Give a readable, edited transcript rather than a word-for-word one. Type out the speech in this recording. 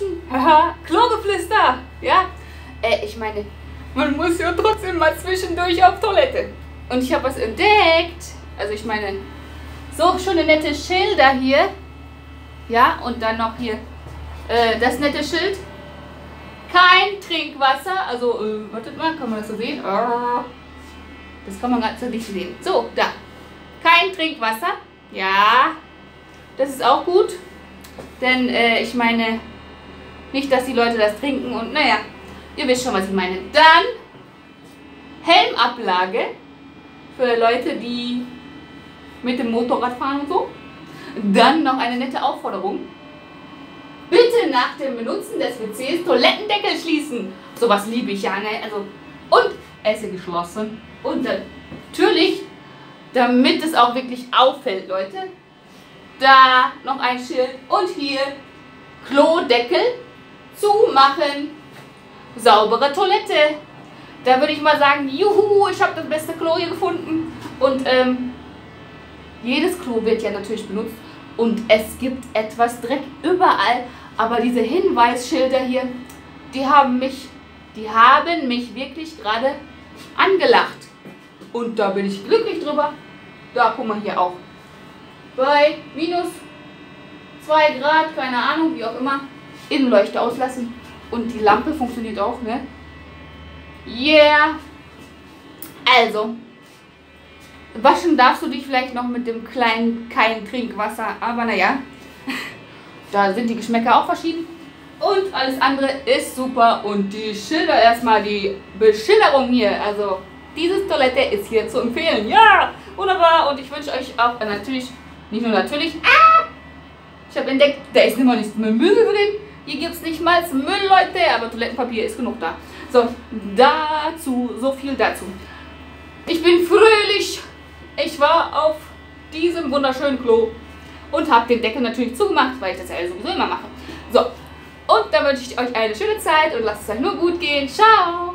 ansonsten, haha, Klogeflüster, ja. Ich meine, man muss ja trotzdem mal zwischendurch auf Toilette. Und ich habe was entdeckt. Also ich meine, so schon eine nette Schilder hier. Ja, und dann noch hier das nette Schild. Kein Trinkwasser. Also, wartet mal, kann man das so sehen? Das kann man ganz so nicht sehen. So, da. Kein Trinkwasser. Ja, das ist auch gut. Denn ich meine, nicht, dass die Leute das trinken und naja, ihr wisst schon, was ich meine. Dann Helmablage für Leute, die mit dem Motorrad fahren und so. Dann noch eine nette Aufforderung. Bitte nach dem Benutzen des WCs Toilettendeckel schließen. Sowas liebe ich ja, ne? Also, und Esse geschlossen. Und natürlich, damit es auch wirklich auffällt, Leute, da noch ein Schild und hier Klodeckel zumachen. Saubere Toilette. Da würde ich mal sagen, juhu, ich habe das beste Klo hier gefunden. Und jedes Klo wird ja natürlich benutzt und es gibt etwas Dreck überall. Aber diese Hinweisschilder hier, die haben mich wirklich gerade angelacht. Und da bin ich glücklich drüber. Da, guck mal hier auch. Bei minus 2 Grad, keine Ahnung, wie auch immer, Innenleuchte auslassen. Und die Lampe funktioniert auch, ne? Yeah! Also, waschen darfst du dich vielleicht noch mit dem kleinen, kein Trinkwasser, aber naja, da sind die Geschmäcker auch verschieden. Und alles andere ist super. Und die Schilder, erstmal die Beschilderung hier, also diese Toilette ist hier zu empfehlen. Ja, wunderbar. Und ich wünsche euch auch natürlich, nicht nur natürlich, ich habe entdeckt, da ist immer nichts mehr Müll drin. Hier gibt es nicht mal Müll, Leute, aber Toilettenpapier ist genug da. So, so viel dazu. Ich bin fröhlich. Ich war auf diesem wunderschönen Klo und habe den Deckel natürlich zugemacht, weil ich das ja sowieso immer mache. So, und dann wünsche ich euch eine schöne Zeit und lasst es euch nur gut gehen. Ciao!